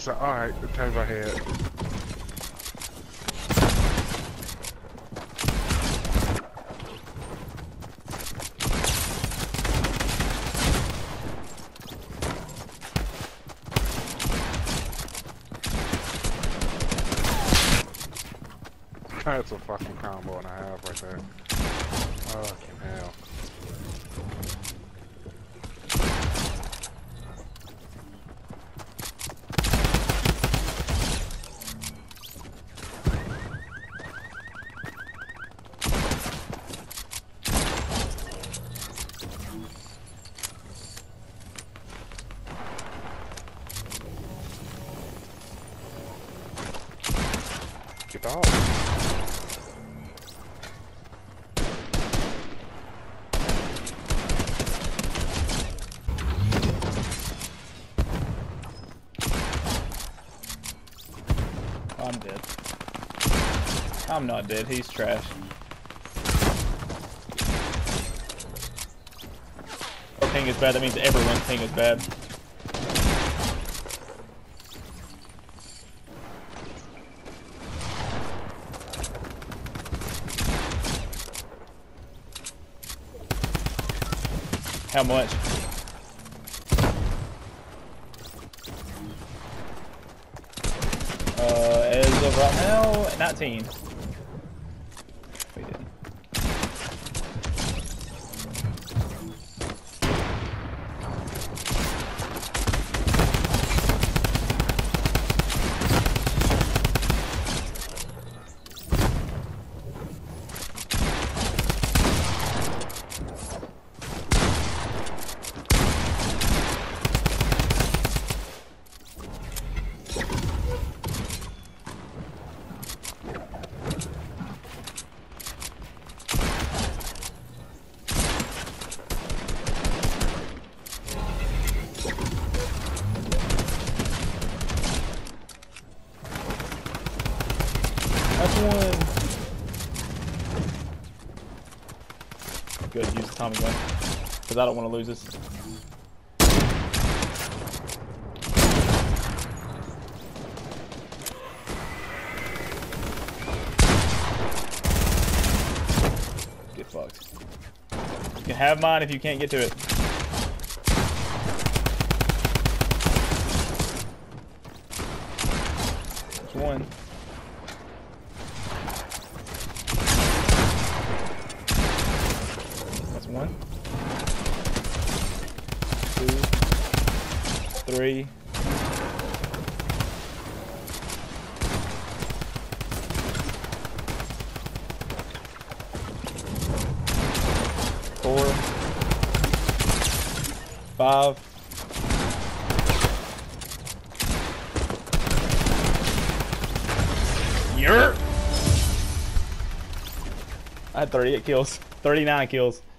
So, alright, turn my head. That's a fucking combo and a half right there. Fucking hell. Get off. I'm dead. I'm not dead, he's trash. Our ping is bad, that means everyone's ping is bad. How much? As of right now, 19. We didn't. That's one. Good, use the Tommy gun. Because I don't want to lose this. Get fucked. You can have mine if you can't get to it. There's one. One, 2, 3. Four, 5. I had 38 kills, 39 kills.